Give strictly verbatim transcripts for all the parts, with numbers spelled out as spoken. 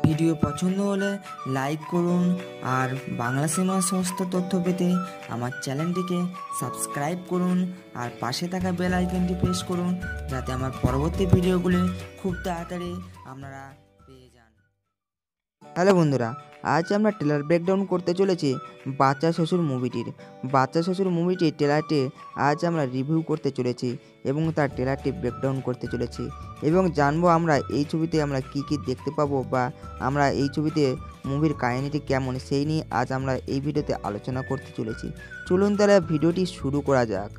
Video পছন্দ হলে like করুন আর বাংলা সিনেমার সমস্ত তথ্য পেতে আমার চ্যানেলটিকে সাবস্ক্রাইব করুন আর পাশে থাকা বেল আইকনটি প্রেস করুন যাতে আমার পরবর্তী ভিডিওগুলি খুব তাড়াতাড়ি আপনারা পেয়ে যান। হ্যালো বন্ধুরা, আজ আমরা ট্রেলার ব্রেকডাউন করতে চলেছি বাচ্চা শ্বশুর মুভিটির। বাচ্চা শ্বশুর মুভিটির ট্রেলারটি আজ আমরা রিভিউ করতে চলেছি এবং তার ট্রেলারটি ব্রেকডাউন করতে চলেছি এবং জানবো আমরা এই ছবিতে আমরা কি কি দেখতে পাবো বা আমরা এই ছবিতে মুভির কাহিনীটি কেমন সেই নিয়ে আজ আমরা এই ভিডিওতে আলোচনা করতে চলেছি। চলুন তাহলে ভিডিওটি শুরু করা যাক।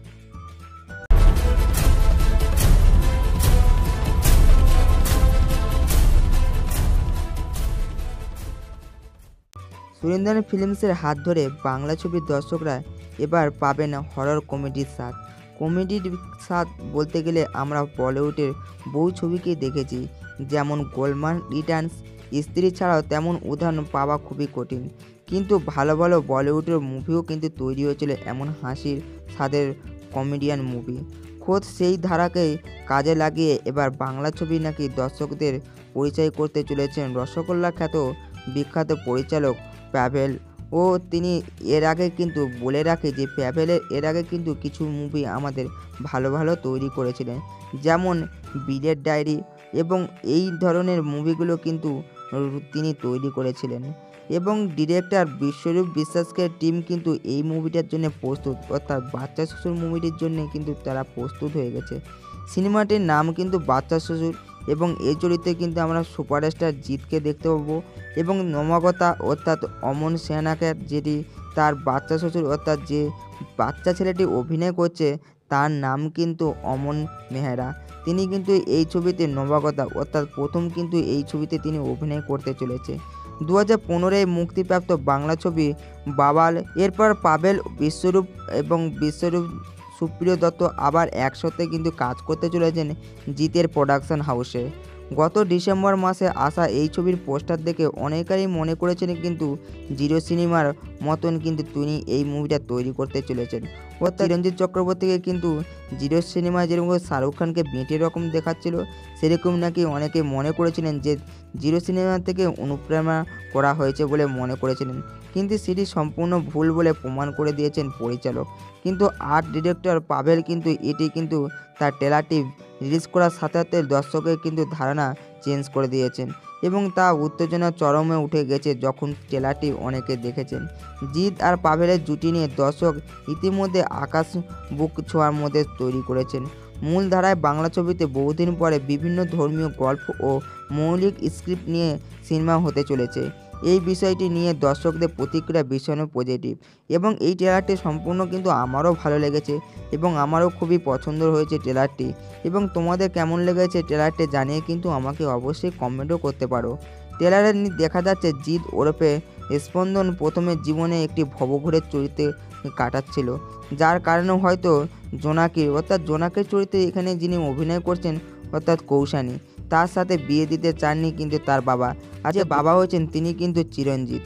সুরেন্দ্রন ফিল্মসের হাত ধরে বাংলা ছবির দর্শকরা এবার পাবেন হরর কমেডির স্বাদ। কমেডির স্বাদ বলতে গেলে আমরা বলিউডের বহু ছবিকেই দেখেছি, যেমন গোলমাল রিটার্নস, স্ত্রী ছাড়াও তেমন উদাহরণ পাওয়া খুবই কঠিন। কিন্তু ভালো ভালো বলিউডের মুভিও কিন্তু তৈরি হয়েছিল এমন হাসির স্বাদের কমেডিয়ান মুভি। খোদ সেই ধারাকেই কাজে লাগিয়ে এবার বাংলা ছবি নাকি দর্শকদের পরিচয় করতে চলেছেন রসগোল্লা খ্যাত বিখ্যাত পরিচালক প্যাভেল। ও তিনি এর আগে কিন্তু বলে রাখে যে প্যাভেলের এর আগে কিন্তু কিছু মুভি আমাদের ভালো ভালো তৈরি করেছিলেন, যেমন বিলের ডায়েরি এবং এই ধরনের মুভিগুলো কিন্তু তিনি তৈরি করেছিলেন। এবং ডিরেক্টর বিশ্বরূপ বিশ্বাসকে টিম কিন্তু এই মুভিটার জন্য প্রস্তুত, অর্থাৎ বাচ্চা শ্বশুর মুভিটির জন্য কিন্তু তারা প্রস্তুত হয়ে গেছে। সিনেমাটির নাম কিন্তু বাচ্চা শ্বশুর এবং এই চরিত্রে কিন্তু আমরা সুপারস্টার জিতকে দেখতে পাবো এবং নমাগতা অর্থাৎ অমন সেনাকে, যেটি তার বাচ্চা শ্বশুর অর্থাৎ যে বাচ্চা ছেলেটি অভিনয় করছে তার নাম কিন্তু অমন মেহরা। তিনি কিন্তু এই ছবিতে নবাগতা অর্থাৎ প্রথম কিন্তু এই ছবিতে তিনি অভিনয় করতে চলেছে। দু হাজার পনেরোয় মুক্তিপ্রাপ্ত বাংলা ছবি বাওয়াল, এরপর পাভেল, বিশ্বরূপ এবং বিশ্বরূপ সুপ্রিয় দত্ত আবার একসাথে কিন্তু কাজ করতে চলেছেন জিতের প্রোডাকশন হাউসে। গত ডিসেম্বর মাসে আসা এই ছবির পোস্টার দেখে অনেকেরই মনে করেছেন কিন্তু জিরো সিনেমার মতন কিন্তু তিনি এই মুভিটা তৈরি করতে চলেছেন। ও চিরঞ্জিত চক্রবর্তীকে কিন্তু জিরো সিনেমা যেরকম শাহরুখ খানকে বেঁটে রকম দেখাচ্ছিল, সেরকম নাকি অনেকে মনে করেছিলেন যে জিরো সিনেমা থেকে অনুপ্রেরণা করা হয়েছে বলে মনে করেছিলেন, কিন্তু সেটি সম্পূর্ণ ভুল বলে প্রমাণ করে দিয়েছেন পরিচালক। কিন্তু আর্ট ডিরেক্টর পাভেল কিন্তু এটি কিন্তু তার ট্রেলারটি রিলিজ করার সাথে সাথে দর্শকের কিন্তু ধারণা চেঞ্জ করে দিয়েছেন এবং তা উত্তেজনা চরমে উঠে গেছে যখন ট্রেলারটি অনেকে দেখেছেন। জিৎ আর পাভেলের জুটি নিয়ে দর্শক ইতিমধ্যে আকাশ বুক ছোঁয়ার মধ্যে তৈরি করেছেন। মূল ধারায় বাংলা ছবিতে বহুদিন পরে বিভিন্ন ধর্মীয় গল্প ও মৌলিক স্ক্রিপ্ট নিয়ে সিনেমা হতে চলেছে। এই বিষয়টি নিয়ে দর্শকদের প্রতিক্রিয়া ভীষণ পজিটিভ এবং এই ট্রেলারটি সম্পূর্ণ কিন্তু আমারও ভালো লেগেছে এবং আমারও খুবই পছন্দ হয়েছে ট্রেলারটি। এবং তোমাদের কেমন লেগেছে ট্রেলারটি জানিয়ে কিন্তু আমাকে অবশ্যই কমেন্টও করতে পারো। ট্রেলারে দেখা যাচ্ছে জিৎ ওরফে স্পন্দন প্রথমে জীবনে একটি ভবঘুরের চরিত্রে কাটাচ্ছিল, যার কারণে হয়তো জোনাকির অর্থাৎ জোনাকির চরিত্রে এখানে যিনি অভিনয় করছেন অর্থাৎ কৌশানী, তার সাথে বিয়ে দিতে চাননি কিন্তু তার বাবা, আর যে বাবা হয়েছেন তিনি কিন্তু চিরঞ্জিত।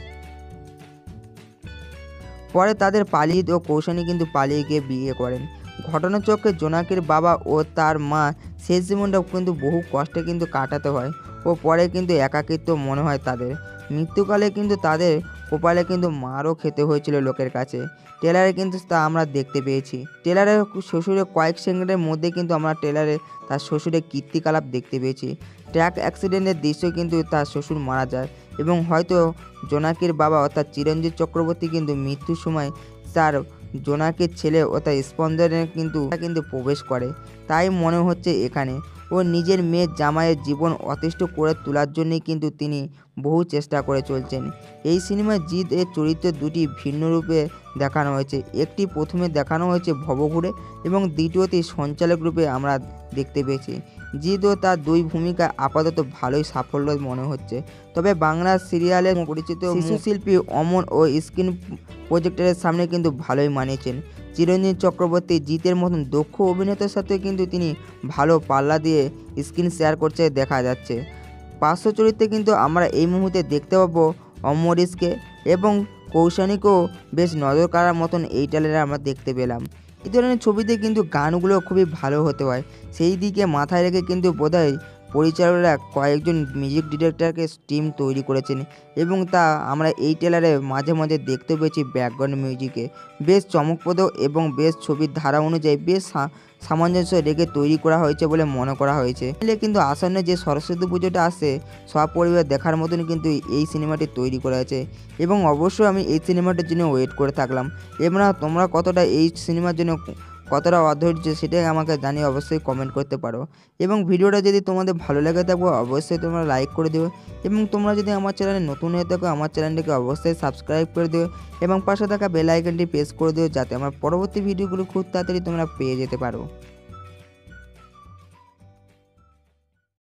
পরে তাদের পালিয়ে ও কৌশানী কিন্তু পালিয়ে গিয়ে বিয়ে করেন। ঘটনাচক্রে জোনাকির বাবা ও তার মা শেষ জীবনটা কিন্তু বহু কষ্টে কিন্তু কাটাতে হয় ও পরে কিন্তু একাকিত্ব মনে হয় তাদের। মৃত্যুকালে কিন্তু তাদের কপালে কিন্তু মারও খেতে হয়েছিল লোকের কাছে। ট্রেলারে কিন্তু তা আমরা দেখতে পেয়েছি। ট্রেলারে শ্বশুরের কয়েক সেকেন্ডের মধ্যে কিন্তু আমরা ট্রেলারে তার শ্বশুরের কীর্তিকলাপ দেখতে পেয়েছি। ট্র্যাক অ্যাক্সিডেন্টের দৃশ্য কিন্তু তার শ্বশুর মারা যায় এবং হয়তো জোনাকির বাবা অর্থাৎ চিরঞ্জিত চক্রবর্তী কিন্তু মৃত্যুর সময় তার জোনাকির ছেলে অর্থাৎ স্পন্দনের কিন্তু কিন্তু প্রবেশ করে। তাই মনে হচ্ছে এখানে ও নিজের মেয়ের জামাইয়ের জীবন অতিষ্ঠ করে তোলার জন্যই কিন্তু তিনি বহু চেষ্টা করে চলছেন। এই সিনেমায় জিৎ এর চরিত্র দুটি ভিন্ন রূপে দেখানো হয়েছে। একটি প্রথমে দেখানো হয়েছে ভবঘুরে এবং দ্বিতীয়টি সঞ্চালক রূপে আমরা দেখতে পেয়েছি। জিৎ ও তার দুই ভূমিকা আপাতত ভালোই সাফল্য মনে হচ্ছে। তবে বাংলা সিরিয়ালের পরিচিত শিশুশিল্পী অমন ও স্ক্রিন প্রজেক্টরের সামনে কিন্তু ভালোই মানিয়েছেন। চিরঞ্জিত চক্রবর্তী জিতের মতন দক্ষ অভিনেতার সাথে কিন্তু তিনি ভালো পাল্লা দিয়ে স্ক্রিন শেয়ার করছে দেখা যাচ্ছে। পার্শ্ব চরিত্রে কিন্তু আমরা এই মুহূর্তে দেখতে পাবো অমরিশকে এবং কৌশানীকেও বেশ নজর কাড়ার মতন এই ট্রেলারে আমরা দেখতে পেলাম। এই ধরনের ছবিতে কিন্তু গানগুলো খুবই ভালো হতে হয়, সেই দিকে মাথায় রেখে কিন্তু বোধহয় পরিচালকরা কয়েকজন মিউজিক ডিরেক্টরকে টিম তৈরি করেছেন এবং তা আমরা এই ট্রেলারে মাঝে মাঝে দেখতে পেয়েছি। ব্যাকগ্রাউন্ড মিউজিকে বেশ চমকপ্রদ এবং বেশ ছবির ধারা অনুযায়ী বেশ সামঞ্জস্য রেখে তৈরি করা হয়েছে বলে মনে করা হয়েছে। কিন্তু আসন্ন যে সরস্বতী পুজোটা আসছে সপরিবার দেখার মতন কিন্তু এই সিনেমাটি তৈরি করা হয়েছে এবং অবশ্যই আমি এই সিনেমাটার জন্য ওয়েট করে থাকলাম। এবার তোমরা কতটা এই সিনেমার জন্য কতটা অধৈর্য সেটাই আমাকে জানিয়ে অবশ্যই কমেন্ট করতে পারো এবং ভিডিওটা যদি তোমাদের ভালো লেগে থাকে অবশ্যই তোমরা লাইক করে দেবে এবং তোমরা যদি আমার চ্যানেলে নতুন হয়ে থাকো আমার চ্যানেলটিকে অবশ্যই সাবস্ক্রাইব করে দেবে এবং পাশে থাকা বেল আইকনটি প্রেস করে দিও যাতে আমার পরবর্তী ভিডিওগুলো খুব তাড়াতাড়ি তোমরা পেয়ে যেতে পারো।